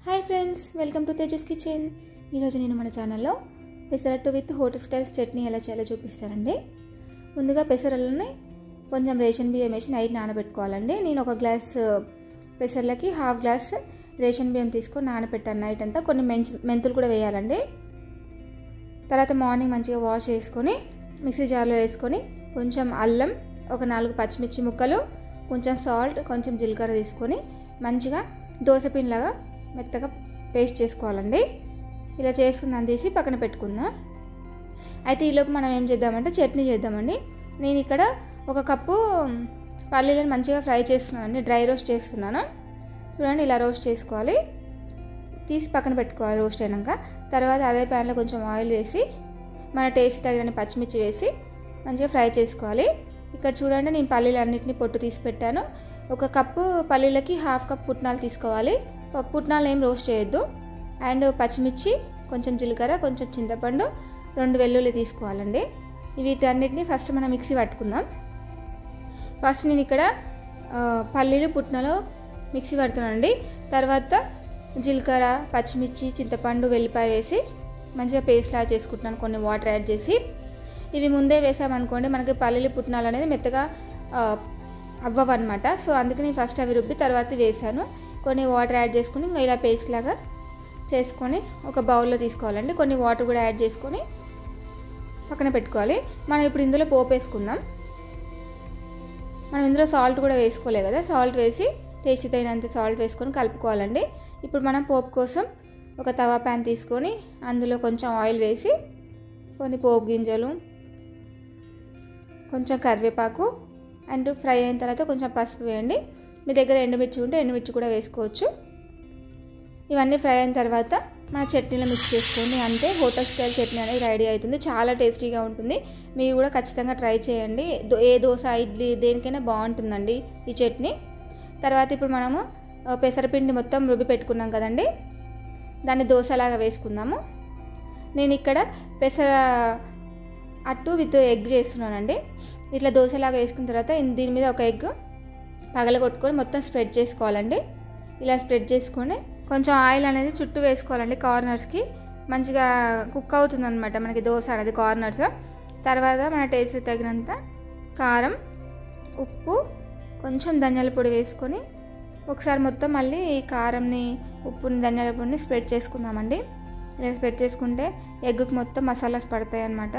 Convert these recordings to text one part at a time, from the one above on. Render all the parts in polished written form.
Hi friends, welcome to Tejas kitchen. ఈరోజు నేను మన ఛానల్లో pesarattu with hotel styles chutney ఎలా చేయాలో చూపిస్తానండి. ముందుగా పెసరలని కొంచెం రేషన్ బియ్యం వేసి నైట్ నానబెట్టుకోవాలండి. నేను ఒక గ్లాస్ పెసర్లకి హాఫ్ గ్లాస్ రేషన్ బియ్యం తీసుకొని నానబెట్టాను నైట్ అంతా. కొన్ని మెంతులు కూడా వేయాలండి. తర్వాత మార్నింగ్ మంచిగా వాష్ చేసుకొని మిక్సీ జార్లో వేసుకొని కొంచెం అల్లం, ఒక 4 పచ్చిమిర్చి ముక్కలు, కొంచెం సాల్ట్, కొంచెం జీలకర్ర తీసుకొని మంచిగా దోసపిండిలాగా మెత్తగా పేస్ట్ చేసుకోవాలండి. ఇలా చేసుకుందాం తీసి పక్కన పెట్టుకుందాం. అయితే ఈలోపు మనం ఏం చేద్దామంటే చట్నీ చేద్దామండి. నేను ఇక్కడ 1 కప్పు పల్లీలను మంచిగా ఫ్రై చేస్తున్నానండి. డ్రై రోస్ట్ చేస్తున్నాను. చూడండి, ఇలా రోస్ట్ చేసుకోవాలి. తీసి పక్కన పెట్టుకోవాలి రోస్ట్ అయినాక. తర్వాత అదే ప్యాన్లో కొంచెం ఆయిల్ వేసి మన టేస్ట్ తగిన పచ్చిమిర్చి వేసి మంచిగా ఫ్రై చేసుకోవాలి. ఇక్కడ చూడండి, నేను పల్లీలు అన్నింటినీ పొట్టు తీసి పెట్టాను. 1 కప్పు పల్లీలకి హాఫ్ కప్ పుట్నాలు తీసుకోవాలి. పుట్నాలు ఏం రోస్ట్ చేయొద్దు. అండ్ పచ్చిమిర్చి, కొంచెం జీలకర్ర, కొంచెం చింతపండు, 2 వెల్లుల్లి తీసుకోవాలండి. వీటన్నిటిని ఫస్ట్ మనం మిక్సీ పట్టుకుందాం. ఫస్ట్ నేను ఇక్కడ పల్లీలు, పుట్నాలు మిక్సీ పడుతున్నానండి. తర్వాత జీలకర్ర, పచ్చిమిర్చి, చింతపండు, వెల్లిపాయ వేసి మంచిగా పేస్ట్ లాగా చేసుకుంటున్నాను. కొన్ని వాటర్ యాడ్ చేసి. ఇవి ముందే వేసామనుకోండి మనకి పల్లీలు, పుట్నాలు అనేది మెత్తగా అవ్వవన్నమాట. సో అందుకని ఫస్ట్ అవి రుబ్బి తర్వాత వేసాను. కొన్ని వాటర్ యాడ్ చేసుకుని ఇంకా ఇలా పేస్ట్ లాగా చేసుకొని ఒక బౌల్లో తీసుకోవాలండి. కొన్ని వాటర్ కూడా యాడ్ చేసుకొని పక్కన పెట్టుకోవాలి. మనం ఇప్పుడు ఇందులో పోపు వేసుకుందాం. మనం ఇందులో సాల్ట్ కూడా వేసుకోలే కదా. సాల్ట్ వేసి టేస్ట్ తగినంత సాల్ట్ వేసుకొని కలుపుకోవాలండి. ఇప్పుడు మనం పోపు కోసం ఒక తవా ప్యాన్ తీసుకొని అందులో కొంచెం ఆయిల్ వేసి కొన్ని పోపు గింజలు, కొంచెం కరివేపాకు అండ్ ఫ్రై అయిన తర్వాత కొంచెం పసుపు వేయండి. మీ దగ్గర ఎండుమిర్చి ఉంటే ఎండుమిర్చి కూడా వేసుకోవచ్చు. ఇవన్నీ ఫ్రై అయిన తర్వాత మన చట్నీలో మిక్స్ చేసుకోండి. అంతే, హోటల్ స్టైల్ చట్నీ అనేది రెడీ అవుతుంది. చాలా టేస్టీగా ఉంటుంది. మీరు కూడా ఖచ్చితంగా ట్రై చేయండి. ఏ దోశ, ఇడ్లీ దేనికైనా బాగుంటుందండి ఈ చట్నీ. తర్వాత ఇప్పుడు మనము పెసరపిండి మొత్తం రుబ్బి పెట్టుకున్నాం కదండి, దాన్ని దోశలాగా వేసుకుందాము. నేను ఇక్కడ పెసర అట్టు విత్ ఎగ్ చేస్తున్నానండి. ఇట్లా దోశలాగా వేసుకున్న తర్వాత దీని మీద ఒక ఎగ్ పగలగొట్టుకొని మొత్తం స్ప్రెడ్ చేసుకోవాలండి. ఇలా స్ప్రెడ్ చేసుకొని కొంచెం ఆయిల్ అనేది చుట్టూ వేసుకోవాలండి. కార్నర్స్కి మంచిగా కుక్ అవుతుంది అనమాట మనకి దోశ అనేది కార్నర్స్. తర్వాత మన టేస్ట్ తగినంత కారం, ఉప్పు, కొంచెం ధనియాల పొడి వేసుకొని ఒకసారి మొత్తం మళ్ళీ ఈ కారంని, ఉప్పుని, ధనియాల పొడిని స్ప్రెడ్ చేసుకుందామండి. ఇలా స్ప్రెడ్ చేసుకుంటే ఎగ్గుకి మొత్తం మసాలాస్ పడతాయి అన్నమాట.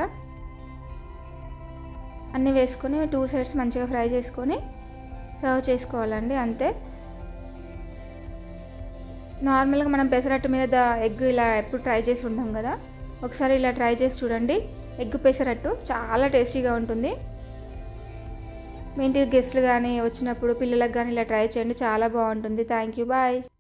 అన్నీ వేసుకొని 2 సైడ్స్ మంచిగా ఫ్రై చేసుకొని సర్వ్ చేసుకోవాలండి. అంతే. నార్మల్గా మనం పెసరట్టు మీద ఎగ్ ఇలా ఎప్పుడు ట్రై చేసి ఉంటాం కదా, ఒకసారి ఇలా ట్రై చేసి చూడండి. ఎగ్ పెసరట్టు చాలా టేస్టీగా ఉంటుంది. మీ ఇంటికి గెస్ట్లు కానీ వచ్చినప్పుడు పిల్లలకు కానీ ఇలా ట్రై చేయండి. చాలా బాగుంటుంది. Thank you, bye.